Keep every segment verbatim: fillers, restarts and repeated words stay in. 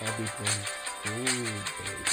Happy Day School Day.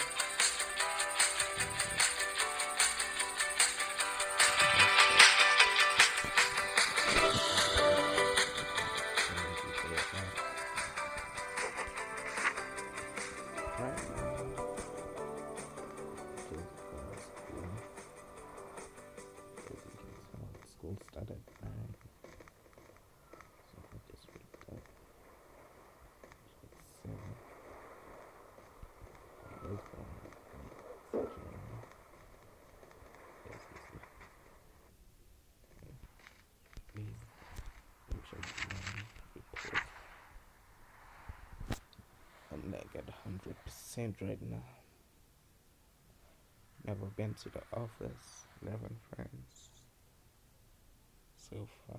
School started at nine, so I just wake up at seven. I was born in January. Yes, this is please which I do report. I'm like at hundred percent right now. Never been to the office. Eleven friends so far.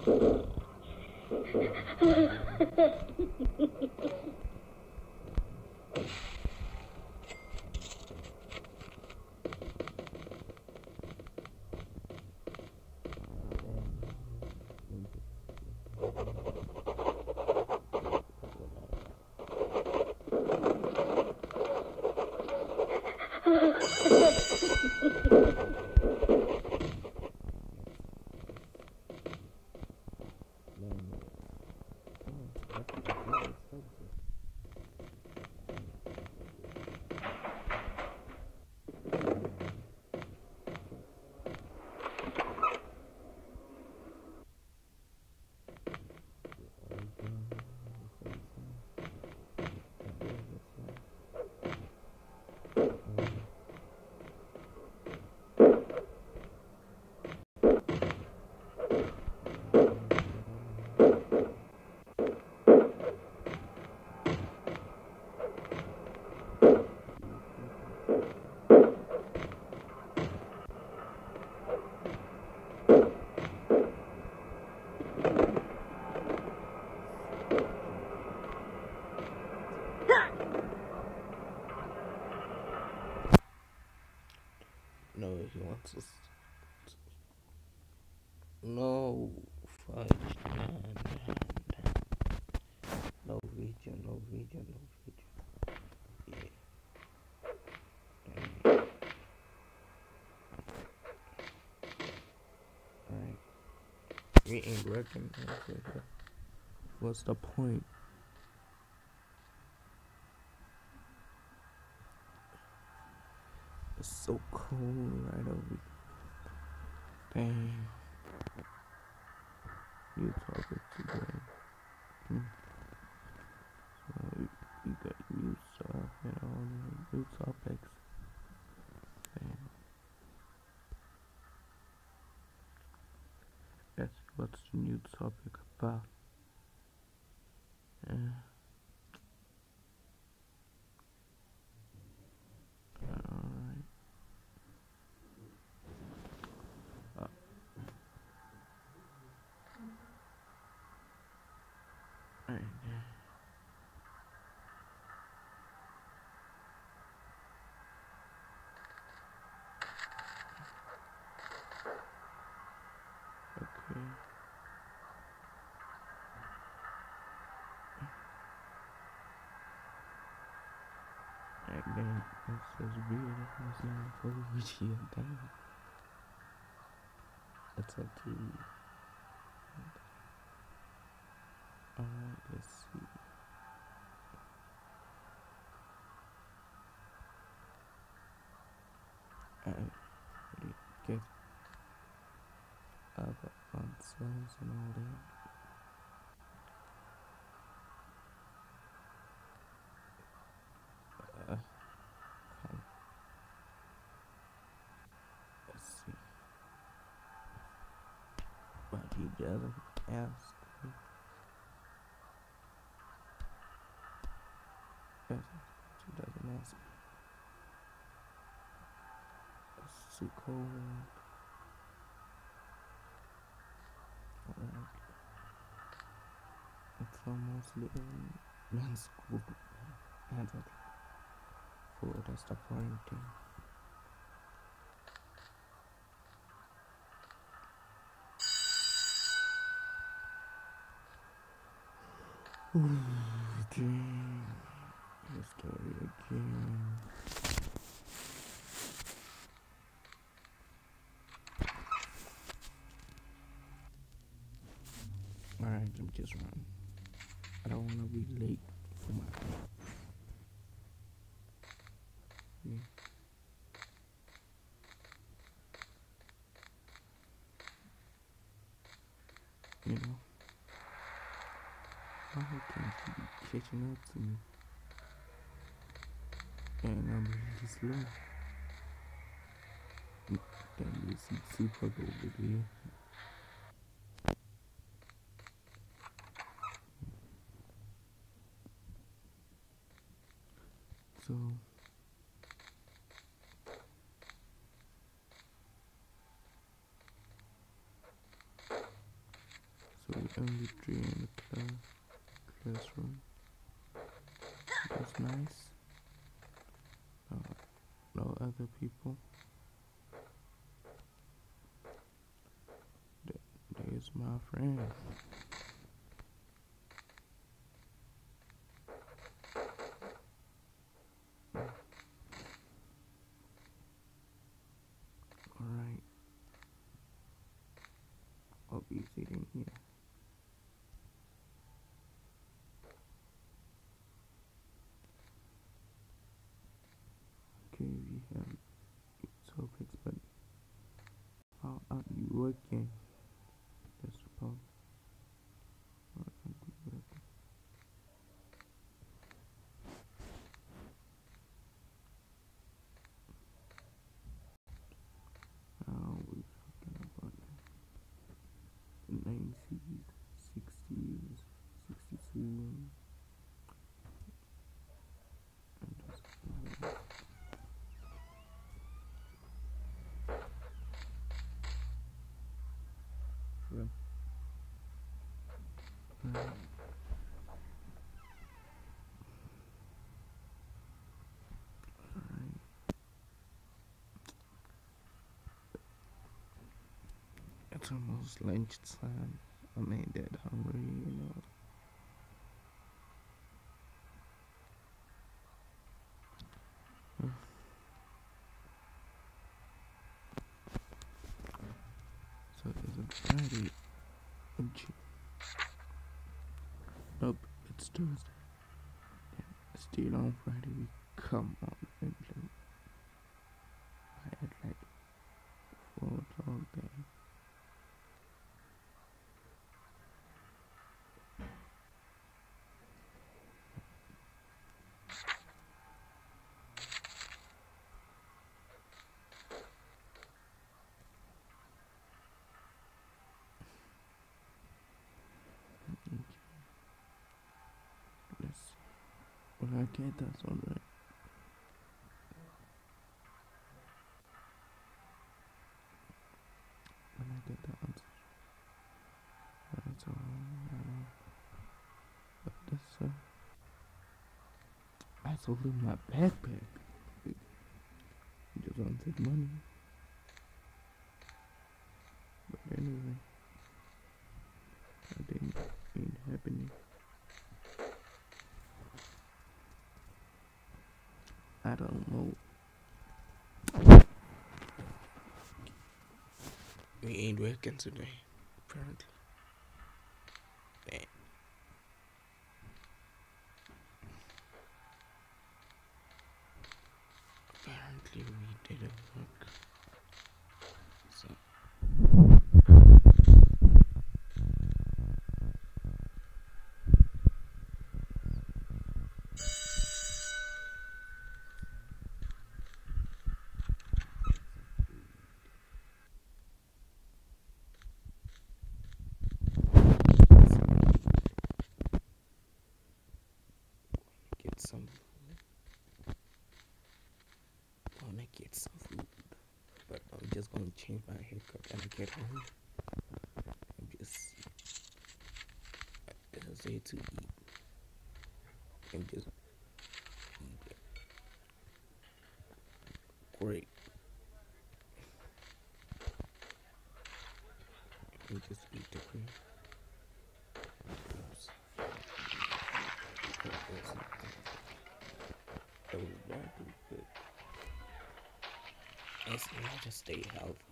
No, he wants us. No, fudge. Nah, nah, nah. No video, no video, no video. Yeah. Alright. We ain't recognized it. What's the point? It's so cold right over here. Dang. You talking today? Hmm. So you, you got new stuff and all the new topics. Dang. That's what's the new topic about. Yeah. Alright. Uh, Alright. Okay. Like that. That's just weird. That's not fully with you. Damn. It's up to you. Alright, let's see. Alright, get other answers and all that. Uh, come. Let's see. But he doesn't ask me. Yes, he doesn't ask me. It's too cold. Alright. It's almost little men's school. Hands up. Oh, that's the pointing. Okay. Let's start it again. Alright, let me just run. I don't want to be late for my. Yeah. You know, why can't you be catching up to me? And I'm really slow. That is super over there. So, only three in the class, classroom. That's nice. No, no other people. Th- There's my friend. Alright, I'll be sitting here. Okay, we have topics, but how are you working? That's about what are you working? Now we're talking about the nineties, sixties, sixty-two, and that's about it. Right. Alright. It's almost lunchtime. I'm ain't that hungry, you know. So is it Friday? Nope, it's Tuesday. Still on Friday. We come on and play. I had like four o'clock there. Okay, let's see. Well, I get that's alright. When I get the answer, that's alright. But that's uh, I sold in my backpack. It just wanted money. But anyway, that ain't, ain't happening. I don't know. We ain't working today, apparently. Damn. Apparently we didn't work. So get some wanna get some food. But I'm just gonna change my haircut when I get home. I'm just I say to eat. I'm just eat great. I'm just eat the cream. Oops. That was not too good. Let's just stay healthy.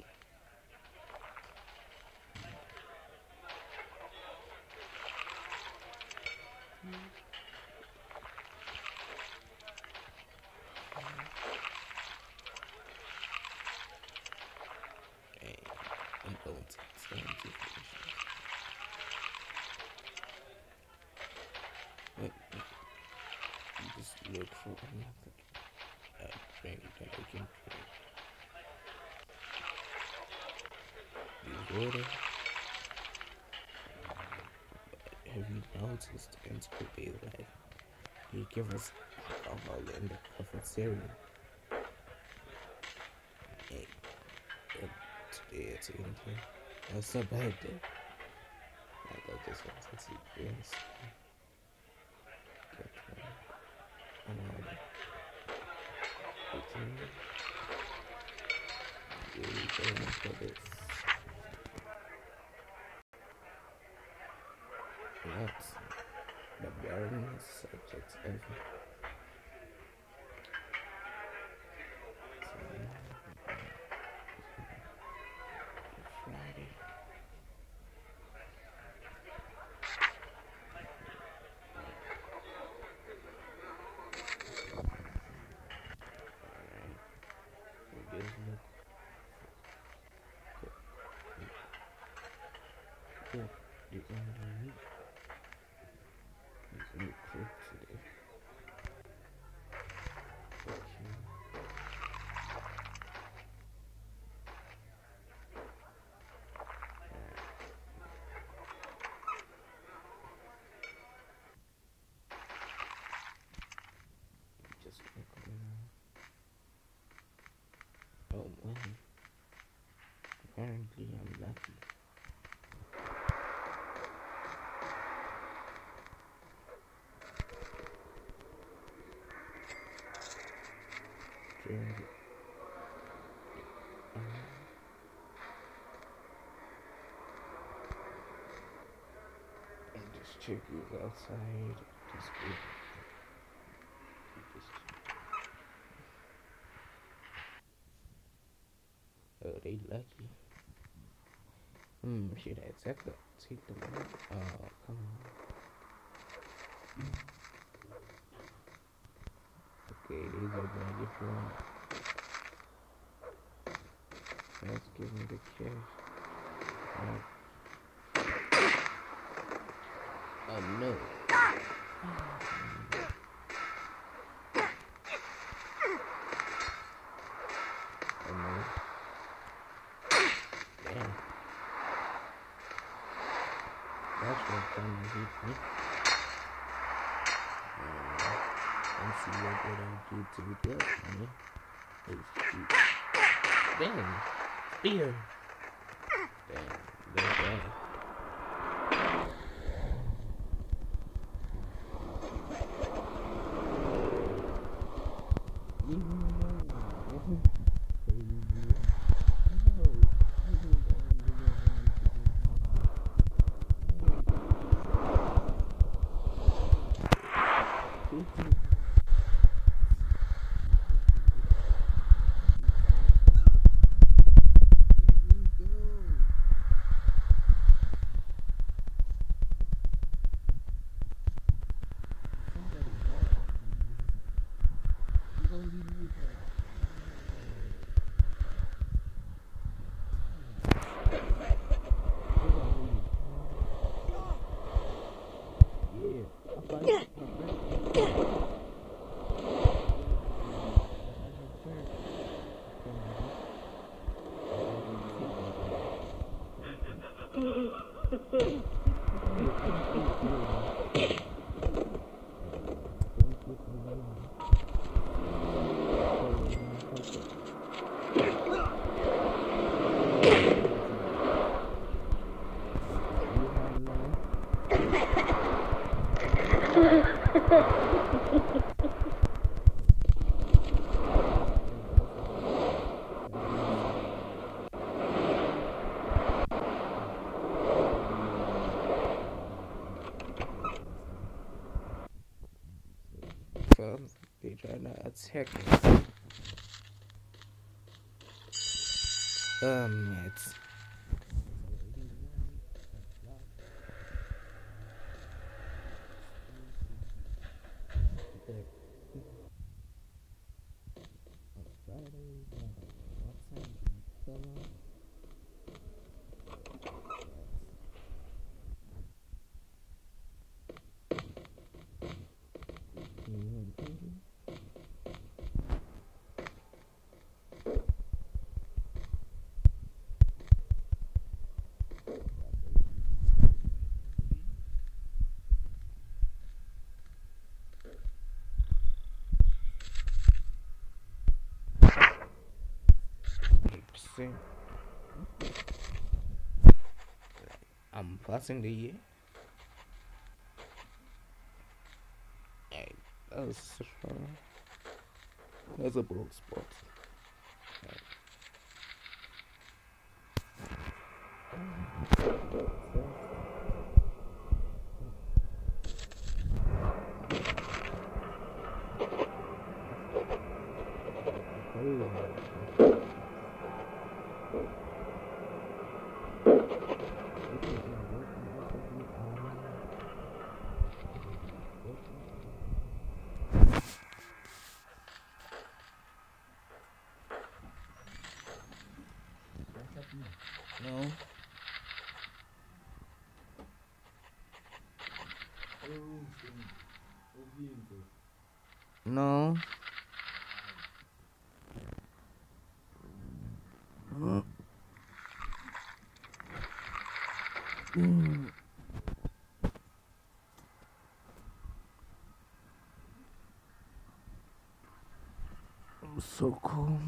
Okay, I'm going to stand to But you just look for another uh, drink that I can drink. The water. Have you noticed in school days life? They give us alcohol in the cafeteria. Hey, but today it's in here. That's a bad day. Like, That just wants to see yes. Get one. Another. Between. Really going for this. Next, the boringest subjects ever. Friday. Alright. We just look. Good. The end of the week. There's no clip today. Okay. Just look around. Oh man. Apparently I'm lucky. Drink it. And just check who's outside. Just go. Just oh, they lucky. Hmm, should I take the take the money? Oh, come on. Okay, these are gonna get one. Let's give me the cash. Oh, oh no. Oh no. Damn. That's what kind of hit me. Uh, let's see what I do to it up, man. Oh shoot. Damn. Spear. Damn. That's bad. They trying to attack me. Um, it's I'm passing the year. That's, uh, that's a broke spot. No. No. Uh, mm, I'm so cold.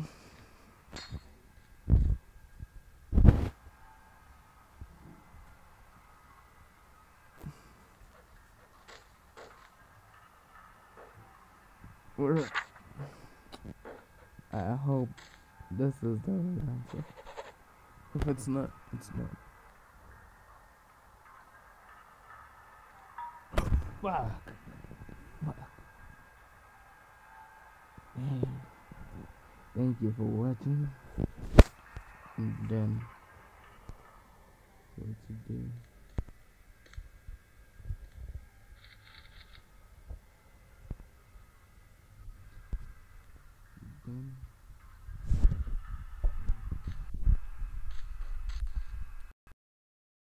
We're, I hope this is the right answer. If it's not, it's not. Fuck. Fuck. Hey. Thank you for watching. And then, for today. Done.